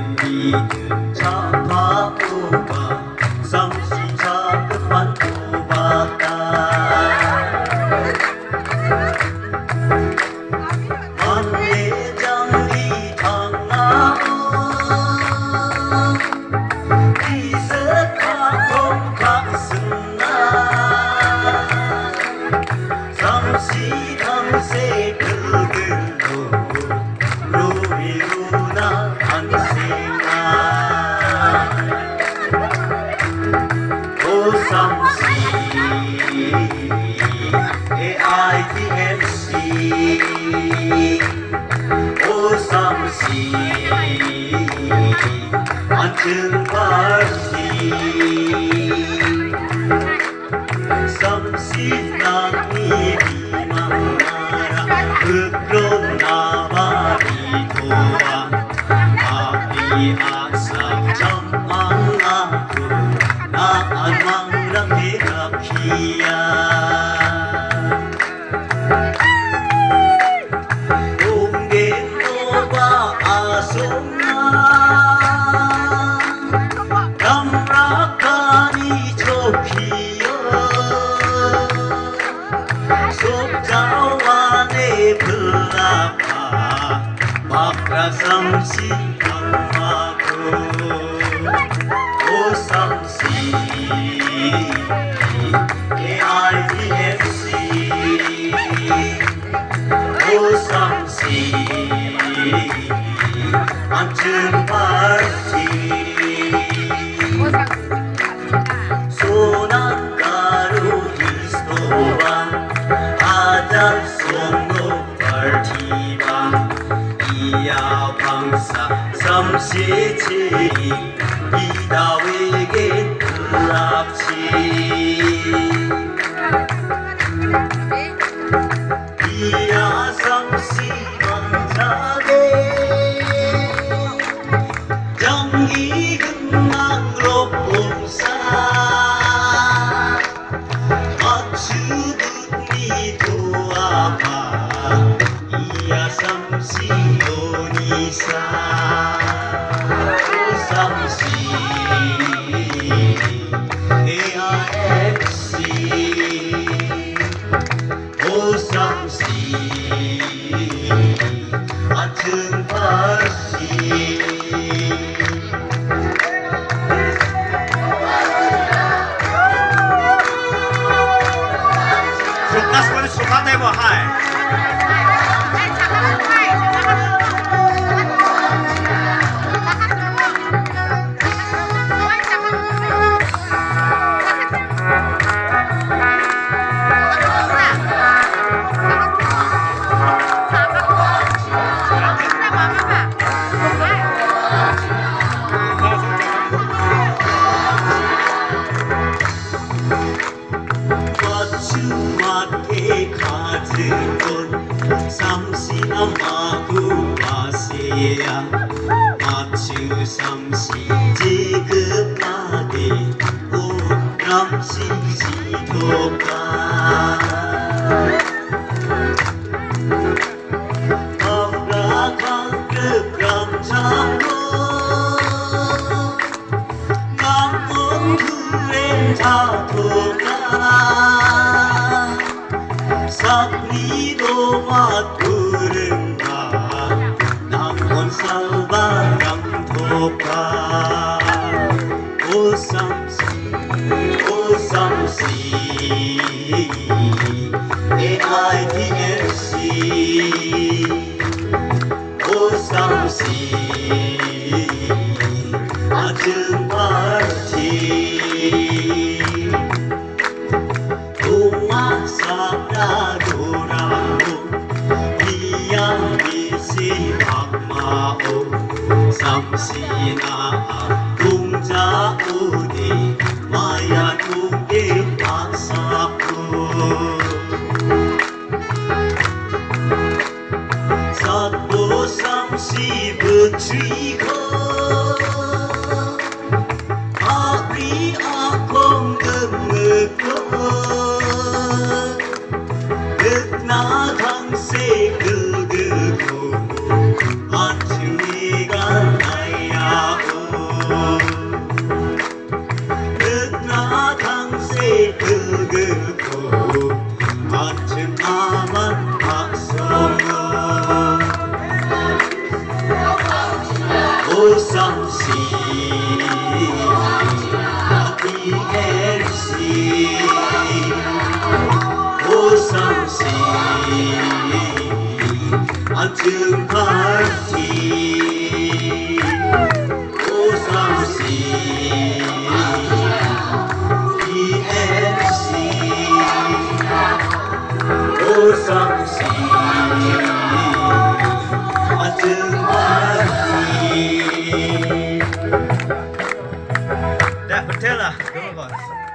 이등 차파오가 삼시 자급한 도봤다 만내장리 장나오 이색하고 가슴나 삼시 탐세 그들도 로이루나 안생아 오삼시 AITMC 오삼시 안전발시 삼십남이 비망나라 그런 나발이 도와 아리아삭 점망아도 나안망랑 대각희야 옹겐노바 아송나 남락하니 좋기여 속자와네 블라파 막라삼시 강마고 오삼시 AITMC 오삼시 안전파티 소난가루 히스토바 아달송로 발티바 이야방사 삼시체이 이다웨겐 클락치 이야삼시 방사대 정이금망로 봉사 맞추듯니 도와봐 이야삼시 요니사 오삼시 AIMC 오삼시 안전발시 suka tembok hai. 삼시나마구 마세야 마추 삼시 지급하되 오람시 지도가 아브라칸 급감장로 남문구엔 자도가 삭리도 맞부른가 남원사바람 도가 오삼시 오삼시 AITMC 오삼시 아줌마티 동화사라도라고 미야미시 박마오 삼시나 동자오디 마야동에 마사쿠 사또 삼시 부치고 아리아콩 금무고 흑나강세 그그고 아추이가 나야 TMC Samsi Ajeng Parti Samsi TMC Samsi Ajeng Parti Dah betul lah,